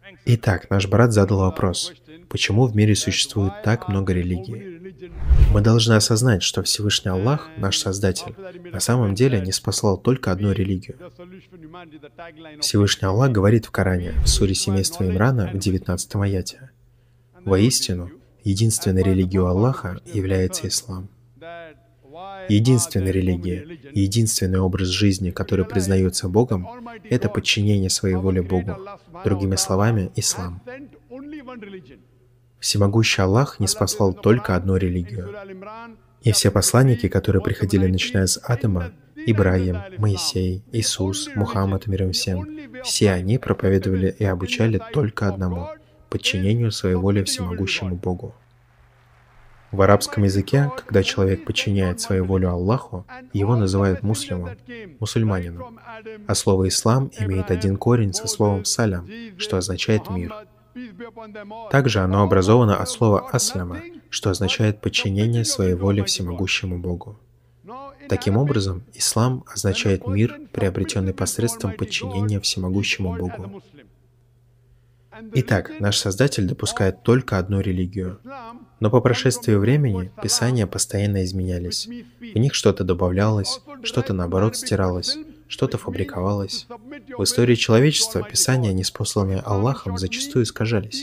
Итак, наш брат задал вопрос, почему в мире существует так много религий? Мы должны осознать, что Всевышний Аллах, наш Создатель, на самом деле не спаслал только одну религию. Всевышний Аллах говорит в Коране, в суре семейства Имрана, в 19 аяте: «Воистину, единственной религией у Аллаха является ислам». Единственная религия, единственный образ жизни, который признается Богом, это подчинение своей воле Богу. Другими словами, ислам. Всемогущий Аллах не спаслал только одну религию. И все посланники, которые приходили, начиная с Адама, Ибрахим, Моисей, Иисус, Мухаммад, мир им всем, все они проповедовали и обучали только одному – подчинению своей воли всемогущему Богу. В арабском языке, когда человек подчиняет свою волю Аллаху, его называют муслимом, мусульманином. А слово «ислам» имеет один корень со словом «салям», что означает «мир». Также оно образовано от слова «асляма», что означает подчинение своей воле всемогущему Богу. Таким образом, ислам означает мир, приобретенный посредством подчинения всемогущему Богу. Итак, наш Создатель допускает только одну религию. Но по прошествии времени Писания постоянно изменялись. В них что-то добавлялось, что-то наоборот стиралось, что-то фабриковалось. В истории человечества Писания, ниспосланные Аллахом, зачастую искажались.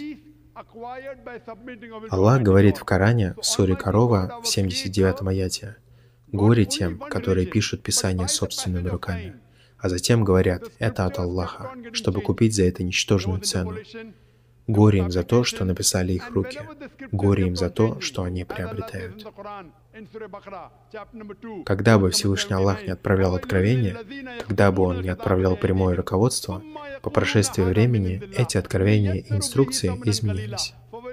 Аллах говорит в Коране, в суре Корова, в 79 аяте: «Горе тем, которые пишут Писание собственными руками, а затем говорят, это от Аллаха, чтобы купить за это ничтожную цену. Горе им за то, что написали их руки. Горе им за то, что они приобретают». Когда бы Всевышний Аллах не отправлял откровения, когда бы Он не отправлял прямое руководство, по прошествии времени эти откровения и инструкции изменились.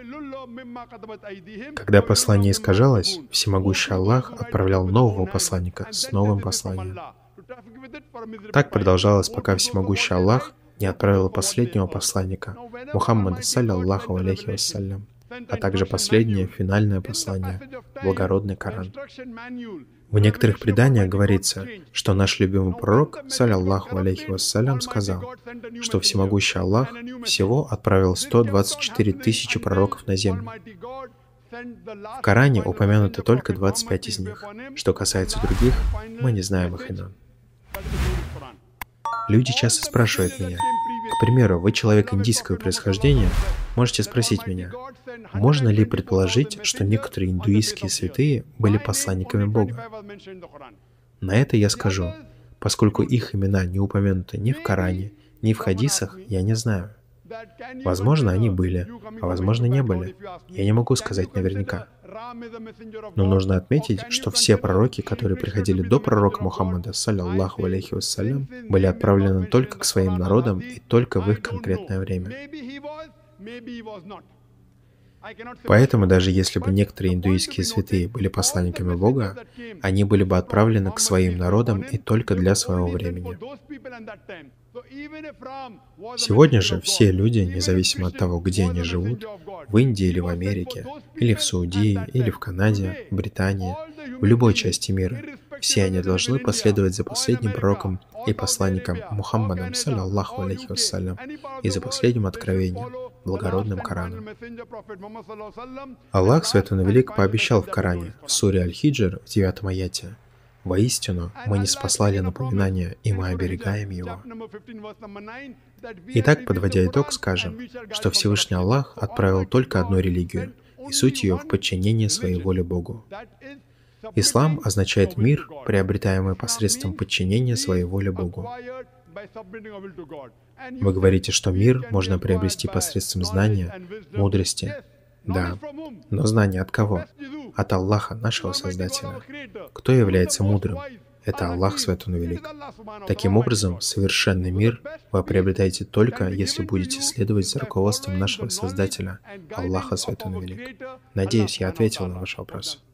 Когда послание искажалось, Всемогущий Аллах отправлял нового посланника с новым посланием. Так продолжалось, пока Всемогущий Аллах не отправил последнего посланника, Мухаммада, салляллаху алейхи вассалям, а также последнее, финальное послание, благородный Коран. В некоторых преданиях говорится, что наш любимый пророк, салляллаху алейхи вассалям, сказал, что Всемогущий Аллах всего отправил 124 тысячи пророков на землю. В Коране упомянуты только 25 из них. Что касается других, мы не знаем их имен. Люди часто спрашивают меня, к примеру, вы человек индийского происхождения, можете спросить меня, можно ли предположить, что некоторые индуистские святые были посланниками Бога? На это я скажу, поскольку их имена не упомянуты ни в Коране, ни в хадисах, я не знаю. Возможно, они были, а возможно, не были. Я не могу сказать наверняка. Но нужно отметить, что все пророки, которые приходили до пророка Мухаммада, салляллаху алейхи вассалям, были отправлены только к своим народам и только в их конкретное время. Поэтому даже если бы некоторые индуистские святые были посланниками Бога, они были бы отправлены к своим народам и только для своего времени. Сегодня же все люди, независимо от того, где они живут, в Индии или в Америке, или в Саудии, или в Канаде, в Британии, в любой части мира, все они должны последовать за последним пророком и посланником Мухаммадом, салляллаху алейхи вассалям, и за последним откровением, благородным Кораном. Аллах, свят он и велик, пообещал в Коране, в суре Аль-Хиджр, в 9 аяте: «Воистину, мы не спаслали напоминание, и мы оберегаем его». Итак, подводя итог, скажем, что Всевышний Аллах отправил только одну религию, и суть ее в подчинении своей воле Богу. Ислам означает мир, приобретаемый посредством подчинения своей воле Богу. Вы говорите, что мир можно приобрести посредством знания, мудрости. Да, но знание от кого? От Аллаха, нашего Создателя. Кто является мудрым? Это Аллах, свят он и велик. Таким образом, совершенный мир вы приобретаете только, если будете следовать за руководством нашего Создателя, Аллаха, свят он и велик. Надеюсь, я ответил на ваш вопрос.